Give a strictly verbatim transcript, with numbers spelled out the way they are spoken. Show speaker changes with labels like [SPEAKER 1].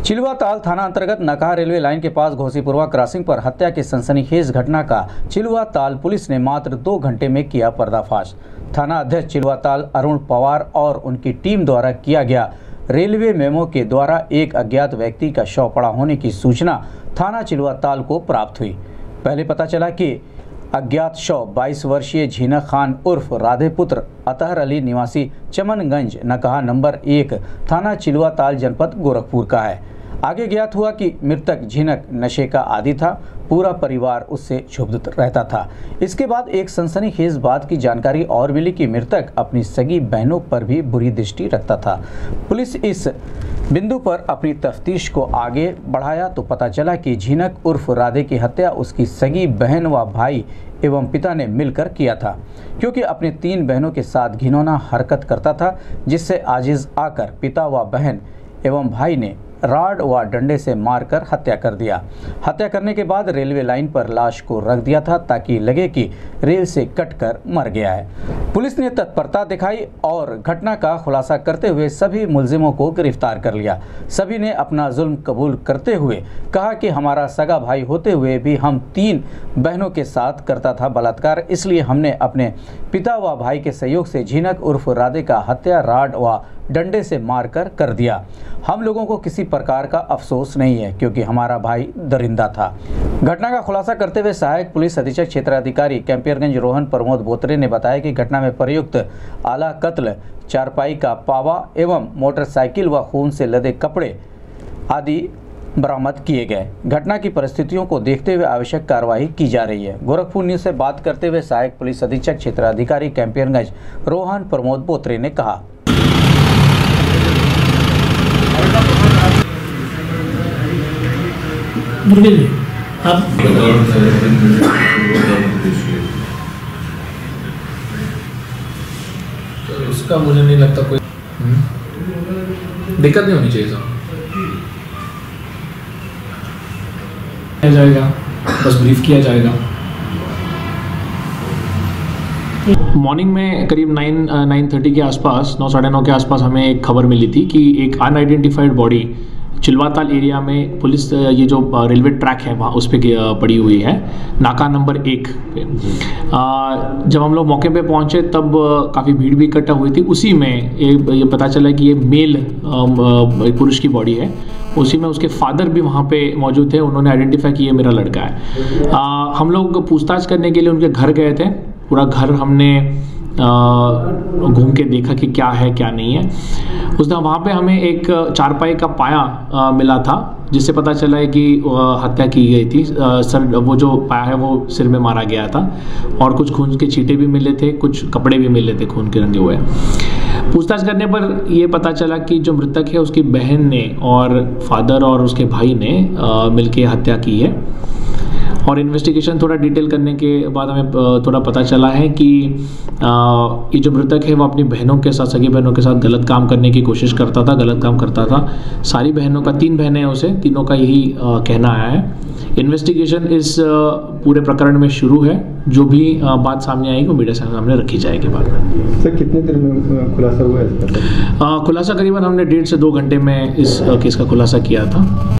[SPEAKER 1] चिलुआताल थाना अंतर्गत Nakaha railway line के पास घोसीपुरवा क्रॉसिंग पर हत्या की सनसनीखेज घटना का चिलुआताल पुलिस ने मात्र दो घंटे में किया पर्दाफाश। थाना अध्यक्ष चिलुआताल अरुण पवार और उनकी टीम द्वारा किया गया रेलवे मेमो के द्वारा एक अज्ञात व्यक्ति का शव पड़ा होने की सूचना थाना चिलुआताल को प्राप्त हुई। पहले पता चला कि अज्ञात शव बाईस वर्षीय झीना खान उर्फ राधेपुत्र अतहर अली निवासी चमनगंज नकहा नंबर एक थाना चिलुआताल जनपद गोरखपुर का है। आगे ज्ञात हुआ कि मृतक झीनक नशे का आदी था, पूरा परिवार उससे क्षुब्ध रहता था। इसके बाद एक सनसनीखेज बात की जानकारी और मिली कि मृतक अपनी सगी बहनों पर भी बुरी दृष्टि रखता था। पुलिस इस बिंदु पर अपनी तफ्तीश को आगे बढ़ाया तो पता चला कि झीनक उर्फ राधे की हत्या उसकी सगी बहन व भाई एवं पिता ने मिलकर किया था, क्योंकि अपने तीन बहनों के साथ घिनौना हरकत करता था, जिससे आजिज आकर पिता व बहन एवं भाई ने राड व डंडे से मारकर हत्या कर दिया। हत्या करने के बाद रेलवे लाइन पर लाश को रख दिया था ताकि लगे कि रेल से कटकर मर गया है। पुलिस ने तत्परता दिखाई और घटना का खुलासा करते हुए सभी मुलजिमों को गिरफ्तार कर लिया। सभी ने अपना जुल्म कबूल करते हुए कहा कि हमारा सगा भाई होते हुए भी हम तीन बहनों के साथ करता था बलात्कार, इसलिए हमने अपने पिता व भाई के सहयोग से झीनक उर्फ राधे का हत्या राड व डंडे से मारकर कर दिया। हम लोगों को किसी प्रकार का अफसोस नहीं है, क्योंकि हमारा भाई दरिंदा था। घटना का खुलासा करते हुए सहायक पुलिस अधीक्षक क्षेत्राधिकारी कैंपियरगंज रोहन प्रमोद बोत्रे ने बताया कि घटना में प्रयुक्त आला कत्ल, चारपाई का पावा एवं मोटरसाइकिल व खून से लदे कपड़े आदि बरामद किए गए। घटना की परिस्थितियों को देखते हुए आवश्यक कार्रवाई की जा रही है। गोरखपुर न्यूज से बात करते हुए सहायक पुलिस अधीक्षक क्षेत्राधिकारी कैंपियरगंज रोहन प्रमोद बोत्रे ने कहा,
[SPEAKER 2] आप तो उसका मुझे नहीं लगता कोई दिक्कत नहीं होनी चाहिए सर। किया जाएगा, बस ब्रीफ किया जाएगा। मॉर्निंग में करीब नाइन नाइन थर्टी के आसपास, नौ साढ़े नौ के आसपास हमें एक खबर मिली थी कि एक अनआइडेंटिफाइड बॉडी चिलुआताल एरिया में पुलिस ये जो रेलवे ट्रैक है वहाँ उस पर पड़ी हुई है, नाका नंबर एक पे। जब हम लोग मौके पे पहुँचे तब काफ़ी भीड़ भी इकट्ठा हुई थी। उसी में ये, ये पता चला कि ये मेल पुरुष की बॉडी है। उसी में उसके फादर भी वहाँ पे मौजूद थे। उन्होंने आइडेंटिफाई किया ये मेरा लड़का है। आ, हम लोग पूछताछ करने के लिए उनके घर गए थे। पूरा घर हमने घूम के देखा कि क्या है क्या नहीं है। उस दिन वहाँ पे हमें एक चारपाई का पाया आ, मिला था, जिससे पता चला है कि हत्या की गई थी। आ, सर वो जो पाया है वो सिर में मारा गया था और कुछ खून के छींटे भी मिले थे, कुछ कपड़े भी मिले थे खून के रंगे हुए। पूछताछ करने पर ये पता चला कि जो मृतक है उसकी बहन ने और फादर और उसके भाई ने मिलके हत्या की है। और इन्वेस्टिगेशन थोड़ा डिटेल करने के बाद हमें थोड़ा पता चला है कि ये जो मृतक है वो अपनी बहनों के साथ, सगी बहनों के साथ गलत काम करने की कोशिश करता था, गलत काम करता था। सारी बहनों का, तीन बहनें हैं उसे, तीनों का यही कहना आया है। इन्वेस्टिगेशन इस पूरे प्रकरण में शुरू है। जो भी बात सामने आएगी वो मीडिया के सामने रखी जाएगी बाद में।
[SPEAKER 3] सर कितने देर में खुलासा हुआ है इसका?
[SPEAKER 2] खुलासा करीबन हमने डेढ़ से दो घंटे में इस केस का खुलासा किया था।